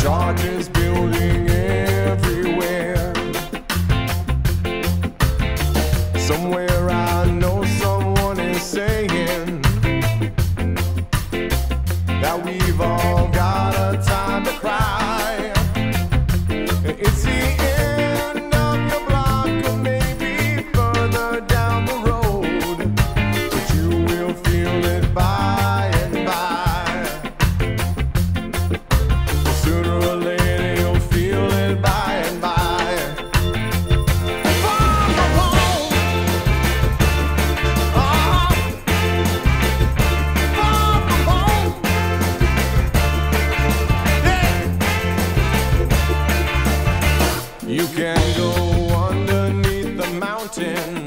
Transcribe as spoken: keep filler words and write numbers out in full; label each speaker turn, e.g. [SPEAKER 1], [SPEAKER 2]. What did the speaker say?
[SPEAKER 1] Charges building everywhere. Somewhere I know someone is saying that we've all got a time to cry. It's the end of your block, or maybe further down the road, but you will feel it by and by. Sooner or later you'll feel it by and by. Far from home, oh, far from home, yeah. You can go underneath the mountain